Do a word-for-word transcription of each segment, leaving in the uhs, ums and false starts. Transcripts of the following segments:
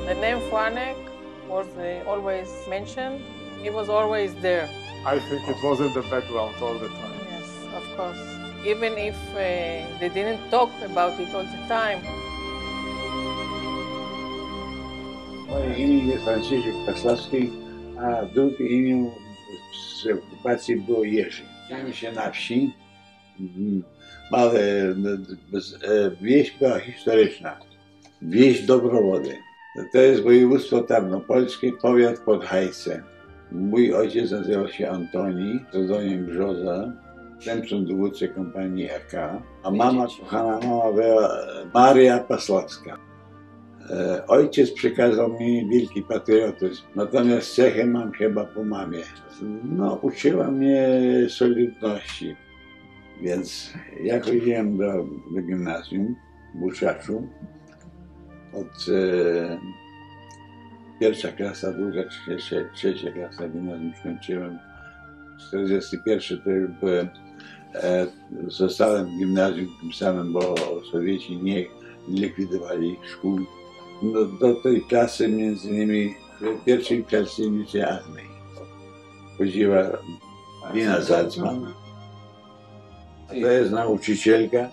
The name Franek was uh, always mentioned. He was always there. I think it was in the background all the time. Yes, of course. Even if uh, they didn't talk about it all the time. Moje imię jest Franciszek Pasławski, a drugie imię z okupacji było Jerzy. Urodziłem się na wsi. Małe, wieś była historyczna. Wieś Dobrowody. To jest województwo tarnopolskie, powiat Podhajce. Mój ojciec nazywał się Antoni, rodzonym Brzoza, następcą dowódcy kompanii A K, a mama, kochana mama była Maria Pasławska. Ojciec przekazał mi wielki patriotyzm, natomiast cechę mam chyba po mamie. No, uczyła mnie solidności, więc ja chodziłem do, do gimnazjum w Buczaczu. Od e, pierwsza klasa, druga, trzecia, trzecia klasa gimnazjum skończyłem. czterdziesty pierwszy to już byłem, e, zostałem w gimnazjum tym samym, bo Sowieci nie likwidowali szkół. Do, do tej klasy, między innymi w pierwszej klasie licealnej chodziła Lina Zalcman. To jest nauczycielka.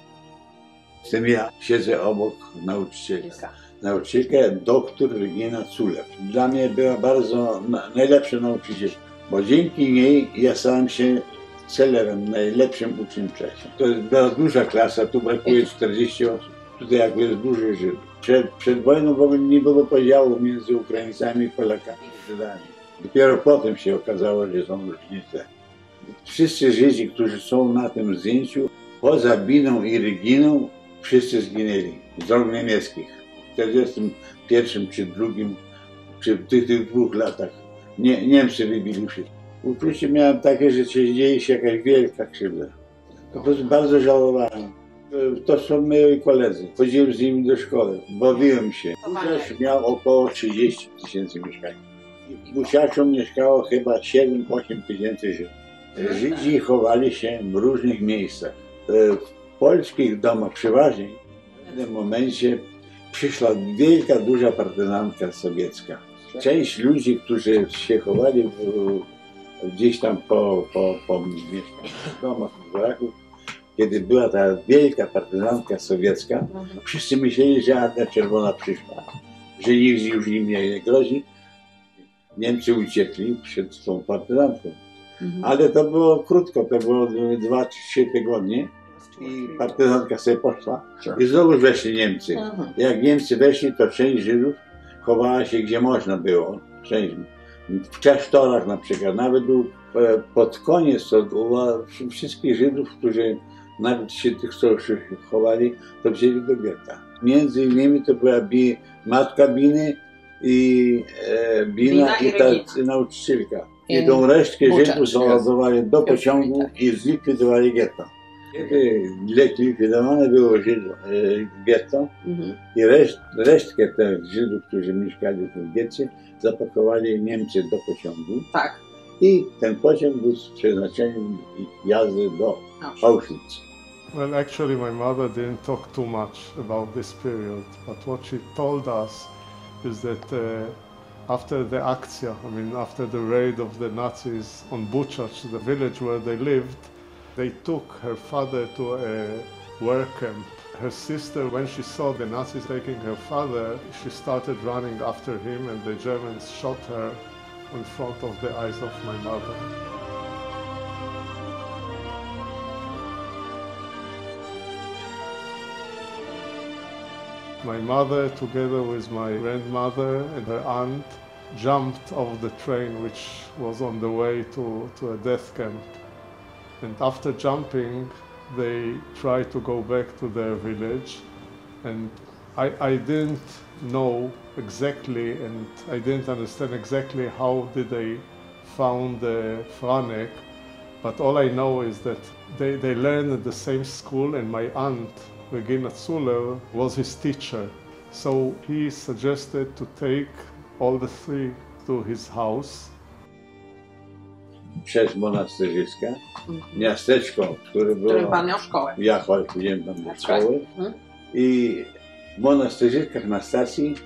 Z tym ja siedzę obok nauczycielka. Nauczycielka doktor Regina Culew. Dla mnie była bardzo najlepsza nauczycielka, bo dzięki niej ja stałem się celerem, najlepszym uczniem w klasie. To jest była duża klasa, tu brakuje czterdziestu osób. Tutaj jakby jest dużo Żydów. Przed, przed wojną w ogóle nie było podziału między Ukraińcami i Polakami i Żydami. Dopiero potem się okazało, że są różnice. Wszyscy Żydzi, którzy są na tym zdjęciu, poza Biną i Reginą, wszyscy zginęli z rąk niemieckich. W czterdziestym pierwszym czy drugim, czy w tych, tych dwóch latach nie, Niemcy wybili wszystkich. Uczucie miałem takie, że dzieje się jakaś wielka krzywda. Po prostu bardzo żałowałem. To są moi koledzy. Chodziłem z nimi do szkoły, bawiłem się. Buczacz miał około trzydzieści tysięcy mieszkańców. W Buczaczu mieszkało chyba siedem osiem tysięcy Żydów. Żydzi chowali się w różnych miejscach. W polskich domach przeważnie w pewnym momencie przyszła wielka, duża partyzantka sowiecka. Część ludzi, którzy się chowali w, gdzieś tam po, po, po mieszkaniach, domach, w baraków, kiedy była ta wielka partyzantka sowiecka, wszyscy myśleli, że Armia Czerwona przyszła, że nikt już im nie grozi. Niemcy uciekli przed tą partyzantką. Mhm. Ale to było krótko, to było dwa czy trzy tygodnie i partyzantka sobie poszła i znowu weszli Niemcy. Mhm. Jak Niemcy weszli, to część Żydów chowała się gdzie można było. Część, w klasztorach na przykład, nawet pod koniec to wszystkich Żydów, którzy nawet się tych sojuszników chowali, to wzięli do getta. Między innymi to była bi, matka Biny i e, Bina, Bina i ta i nauczycielka. I tą resztkę Żydów załadowali do pociągu i zlikwidowali getto. Kiedy zlikwidowane było Żydów, e, getto mhm. i reszt, resztkę tych Żydów, którzy mieszkali w tym getcie, zapakowali Niemcy do pociągu. Tak. I ten pociąg był z przeznaczeniem jazdy do Auschwitz. Well, actually my mother didn't talk too much about this period, but what she told us is that uh, after the Akcja, I mean after the raid of the Nazis on Buczacz, the village where they lived, they took her father to a work camp. Her sister, when she saw the Nazis taking her father, she started running after him and the Germans shot her in front of the eyes of my mother. My mother, together with my grandmother and her aunt, jumped off the train which was on the way to, to a death camp. And after jumping, they tried to go back to their village. And I, I didn't know exactly, and I didn't understand exactly how did they found the Franek, but all I know is that they, they learned at the same school, and my aunt, Regina Culew, was his teacher. So he suggested to take all the three to his house. Przez Monastyrzyska, mm-hmm. miasteczko, które było... Którym pan miał szkołę. Ja chodziłem tam do szkoły. Mm-hmm. I w Monastyrzyskach na stacji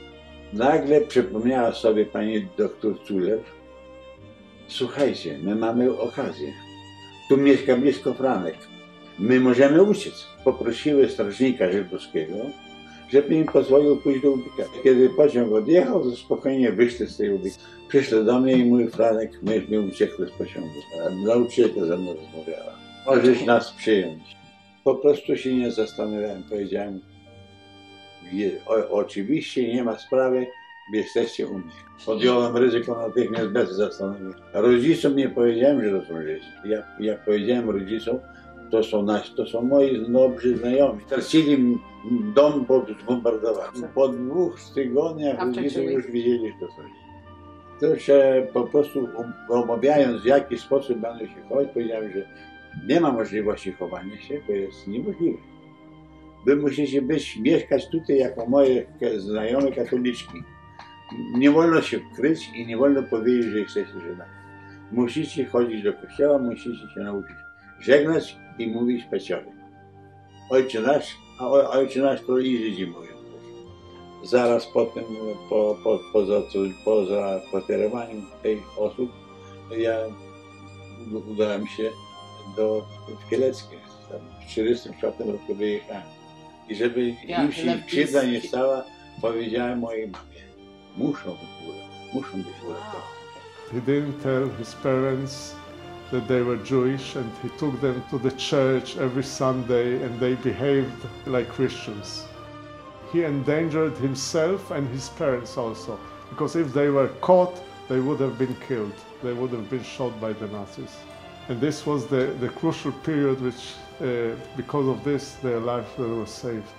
Nagle przypomniała sobie pani doktor Culew, słuchajcie, my mamy okazję. Tu mieszka blisko Franek. My możemy uciec. Poprosiły strażnika żydowskiego, żeby im pozwolił pójść do ubikacji. Kiedy pociąg odjechał, to spokojnie wyszli z tej ubikacji. Przyszli do mnie i mówi, Franek, myśmy uciekli z pociągu. Nauczycielka ze mną rozmawiała. Możesz nas przyjąć. Po prostu się nie zastanawiałem. Powiedziałem, o, oczywiście nie ma sprawy, jesteście u mnie. Podjąłem ryzyko natychmiast bez zastanowienia. Rodzicom nie powiedziałem, że to są Żydzi. Ja, jak powiedziałem rodzicom, to są nasi, to są moi dobrzy znajomi. Tracili dom po zbombardowaniu. Po dwóch tygodniach rodzice już widzieli, że to są Żydzi. To się po prostu omawiając, w jaki sposób będą się chować, powiedziałem, że nie ma możliwości chowania się, bo jest niemożliwe. Wy musicie być, mieszkać tutaj jako moje znajome katoliczki. Nie wolno się wkryć i nie wolno powiedzieć, że jesteście Żydami. Musicie chodzić do kościoła, musicie się nauczyć żegnać i mówić peciory. Ojcze nasz, a ojcze nasz to i Żydzi mówią. Zaraz potem, po, po, poza, poza kwaterowaniem tych osób, ja udałem się do Kieleckie. W czterdziestym czwartym roku wyjechałem. I żeby im się krzywda nie stała, powiedziałem mojej mamie, muszą być uratowane, muszą być uratowane. He didn't tell his parents that they were Jewish, and he took them to the church every Sunday, and they behaved like Christians. He endangered himself and his parents also, because if they were caught, they would have been killed. They would have been shot by the Nazis. And this was the, the crucial period which, uh, because of this, their lives were saved.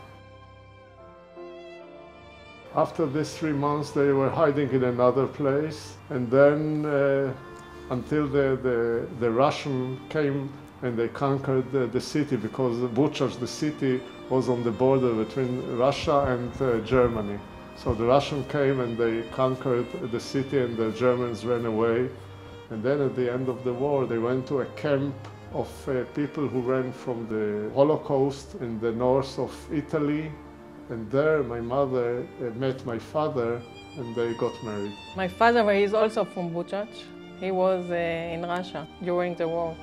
After these three months, they were hiding in another place, and then uh, until the, the, the Russian came and they conquered the, the city, because Buchach, the city, was on the border between Russia and uh, Germany. So the Russian came and they conquered the city, and the Germans ran away. And then at the end of the war, they went to a camp of uh, people who ran from the Holocaust in the north of Italy. And there my mother uh, met my father, and they got married. My father is also from Buchach. He was uh, in Russia during the war.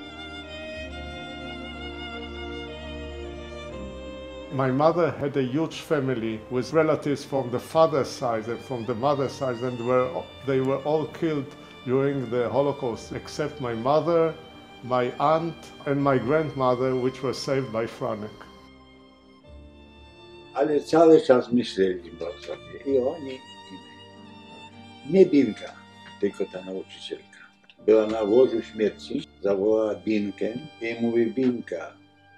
My mother had a huge family with relatives from the father's side and from the mother's side, and were, they were all killed during the Holocaust, except my mother, my aunt, and my grandmother, which were saved by Franek. Ale cały czas myśleliśmy o sobie, i oni, i my. Nie Binka, tylko ta nauczycielka. Była na łożu śmierci, zawołała Binkę i mówi, Binka,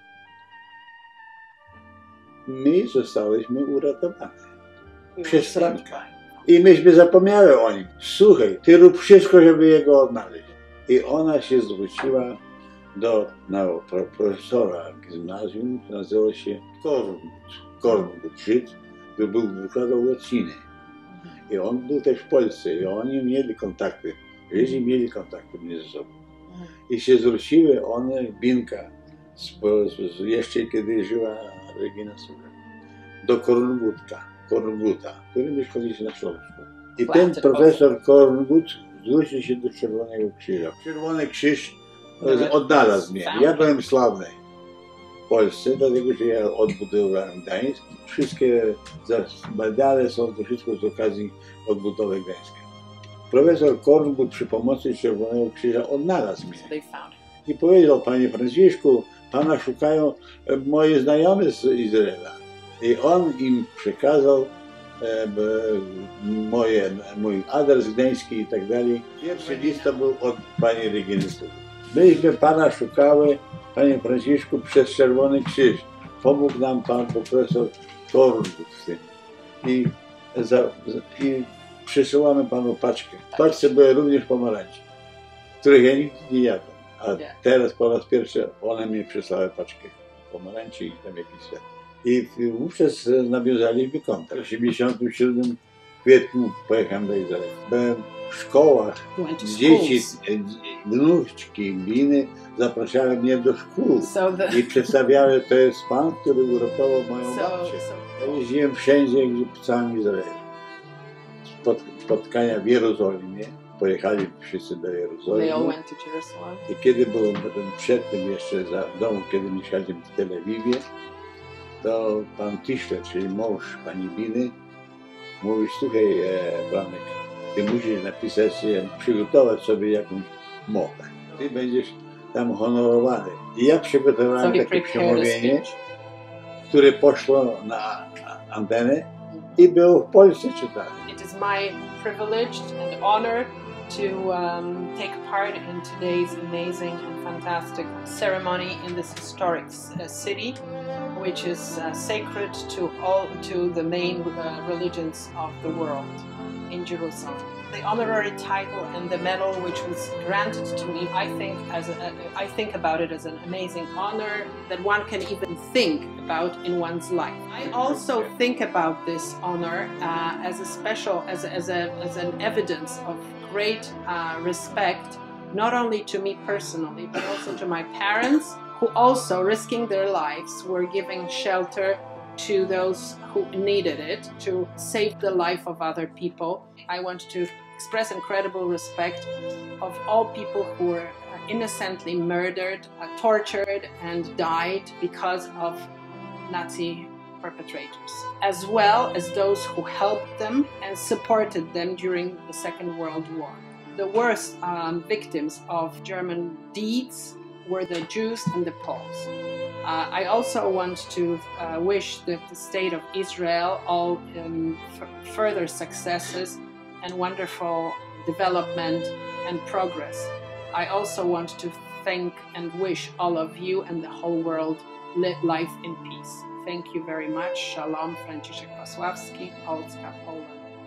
my zostałyśmy uratowane przez Franka. I myśmy zapomniały o nim. Słuchaj, ty rób wszystko, żeby jego odnaleźć. I ona się zwróciła do na, profesora gimnazjum, który nazywał się Korngut. Korngut, Żyd, który był, wykładał łacinę. I on był też w Polsce i oni mieli kontakty. Żydzi mieli kontakty między sobą. I się zwróciły one, Binka, z, z, jeszcze kiedy żyła Regina Sugar, do Korngutka, Kornguta, który mieszkaliśmy na Śląsku. I ten profesor Korngut zwrócił się do Czerwonego Krzyża. Czerwony Krzyż odnalazł mnie. Ja byłem sławny w Polsce, dlatego że ja odbudowałem Gdańsk. Wszystkie medale są to wszystko z okazji odbudowy Gdańska. Profesor Korngut przy pomocy Czerwonego Krzyża odnalazł mnie. I powiedział, panie Franciszku, pana szukają moi znajomi z Izraela. I on im przekazał e, moje, mój adres gdański i tak dalej. Pierwszy list to był od pani Reginy. Myśmy pana szukały, panie Franciszku, przez Czerwony Krzyż. Pomógł nam pan profesor Korngut w tym. I, za, i przysyłamy panu paczkę. W paczce były również pomarańcze, których ja nigdy nie jadłem. A teraz po raz pierwszy one mi przysłały paczkę pomarańczy i tam jakiś świat. I wówczas nawiązaliśmy kontakt. W osiemdziesiątym siódmym kwietniu pojechałem do Izraela. Byłem w szkołach, dzieci, wnuczki, gliny zapraszały mnie do szkół so the... i przedstawiały, to jest pan, który uratował moją so, babcię. So... Ja jeździłem wszędzie, gdzie w całym Izraelu. spotkania w Jerozolimie. Pojechali wszyscy do Jerozolimy. They all went to Jerusalem. I kiedy byłem przed tym jeszcze za w domu, kiedy mieszkaliśmy w Tel Awiwie, to pan Tischler, czyli mąż pani Biny, mówi: słuchaj, e, Franek, ty musisz napisać, przygotować sobie jakąś mowę. Ty będziesz tam honorowany. I ja przygotowałem So takie przemówienie, które poszło na antenę i było w Polsce czytane. It is my privilege and honor to um, take part in today's amazing and fantastic ceremony in this historic uh, city, which is uh, sacred to all to the main uh, religions of the world in Jerusalem. The honorary title and the medal which was granted to me, I think as a, I think about it as an amazing honor that one can even think about in one's life. I also think about this honor uh, as a special, as a, as a as an evidence of great uh, respect, not only to me personally, but also to my parents, who also, risking their lives, were giving shelter to those who needed it, to save the life of other people. I want to express incredible respect of all people who were innocently murdered, uh, tortured, and died because of Nazi perpetrators, as well as those who helped them and supported them during the Second World War. The worst um, victims of German deeds were the Jews and the Poles. Uh, I also want to uh, wish the, the state of Israel all um, further successes and wonderful development and progress. I also want to thank and wish all of you and the whole world life in peace. Thank you very much. Shalom, Franciszek Pasławski, Polska, Poland.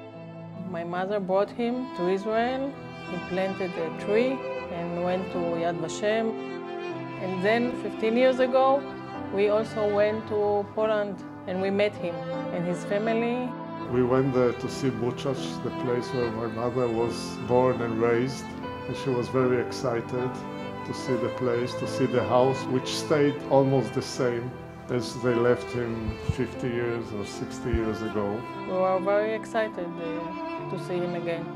My mother brought him to Israel. He planted a tree and went to Yad Vashem. And then fifteen years ago, we also went to Poland and we met him and his family. We went there to see Buchach, the place where my mother was born and raised. And she was very excited to see the place, to see the house, which stayed almost the same as they left him fifty years or sixty years ago. We were very excited uh, to see him again.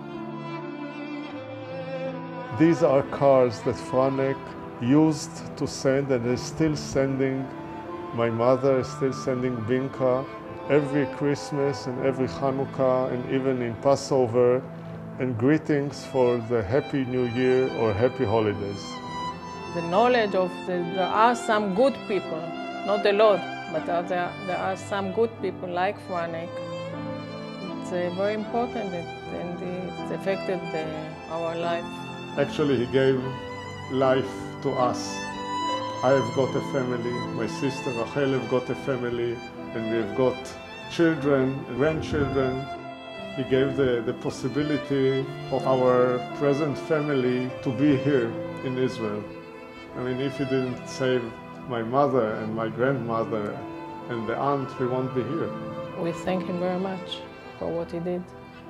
These are cars that Franek used to send and is still sending. My mother is still sending Binka every Christmas and every Hanukkah and even in Passover, and greetings for the Happy New Year or Happy Holidays. The knowledge of the, there are some good people, not a lot, but there, there are some good people like Franek. It's uh, very important and it affected the, our life. Actually, he gave life to us. I have got a family, my sister Rachel have got a family, and we've got children, grandchildren. He gave the, the possibility of our present family to be here in Israel. I mean, if he didn't save my mother and my grandmother and the aunt, we won't be here. We thank him very much for what he did.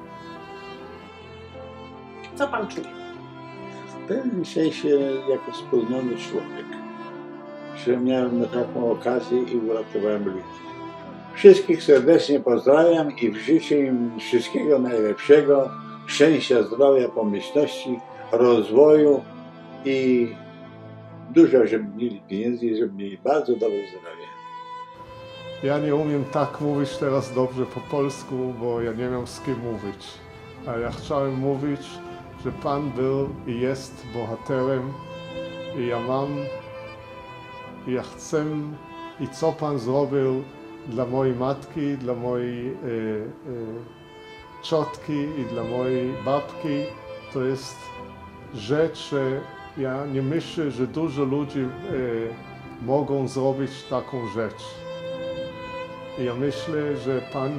Co pan czuje? W pewnym sensie jako spełniony człowiek, że miałem taką okazję i uratowałem ludzi. Wszystkich serdecznie pozdrawiam i życzę im wszystkiego najlepszego, szczęścia, zdrowia, pomyślności, rozwoju i dużo, żeby mieli pieniędzy i żeby mieli bardzo dobre zdrowie. Ja nie umiem tak mówić teraz dobrze po polsku, bo ja nie wiem z kim mówić. A ja chciałem mówić, że Pan był i jest bohaterem i ja mam, i ja chcę i co Pan zrobił dla mojej matki, dla mojej e, e, ciotki i dla mojej babki, to jest rzecz, że ja nie myślę, że dużo ludzi e, mogą zrobić taką rzecz. I ja myślę, że Pan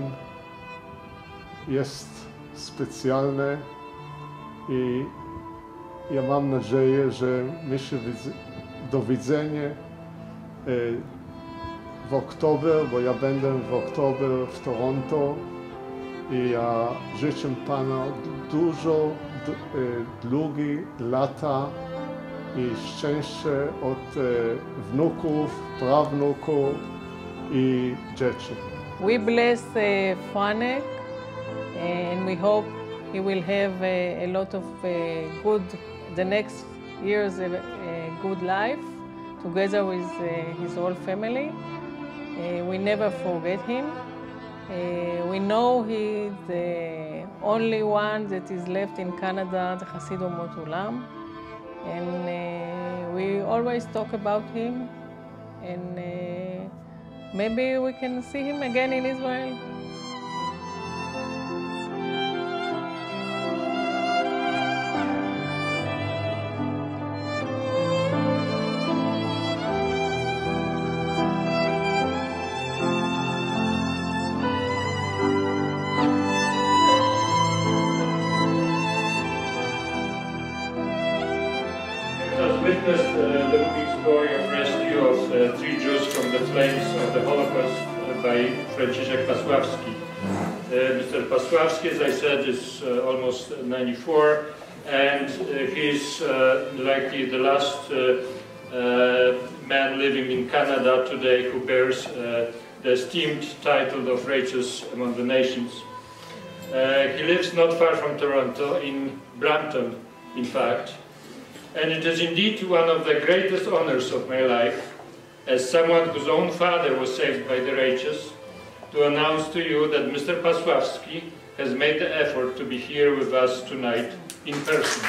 jest specjalny i ja mam nadzieję, że my się do widzenia e, w oktober, bo ja będę w oktober w Toronto i ja życzę Pana dużo długich lata i szczęścia od wnuków, prawnuków i dzieci. We bless uh, Franek and we hope he will have a, a lot of uh, good, the next years, a, a good life together with uh, his whole family. Uh, we never forget him. Uh, we know he's the only one that is left in Canada, the Hasid Umot Ulam. And uh, we always talk about him. And uh, maybe we can see him again in Israel. Witnessed uh, the moving story of rescue of uh, three Jews from the flames of the Holocaust uh, by Franciszek Pasławski. Uh, Mister Pasławski, as I said, is uh, almost ninety-four, and uh, he's uh, likely the last uh, uh, man living in Canada today who bears uh, the esteemed title of Righteous Among the Nations. Uh, he lives not far from Toronto, in Brampton, in fact. And it is indeed one of the greatest honors of my life, as someone whose own father was saved by the righteous, to announce to you that Mister Pasławski has made the effort to be here with us tonight in person.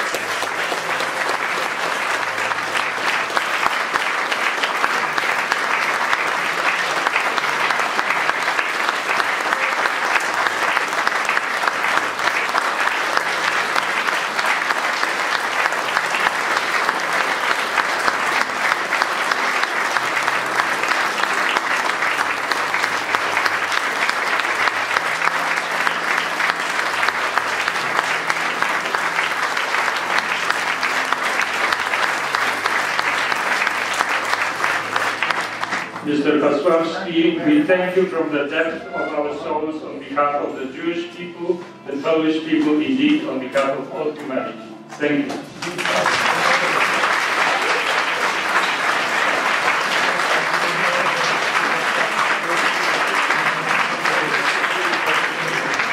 Mister Pasławski, we thank you from the depth of our souls on behalf of the Jewish people, the Polish people, indeed on behalf of all humanity. Thank you.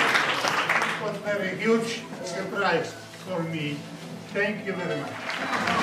It was a very huge surprise for me. Thank you very much.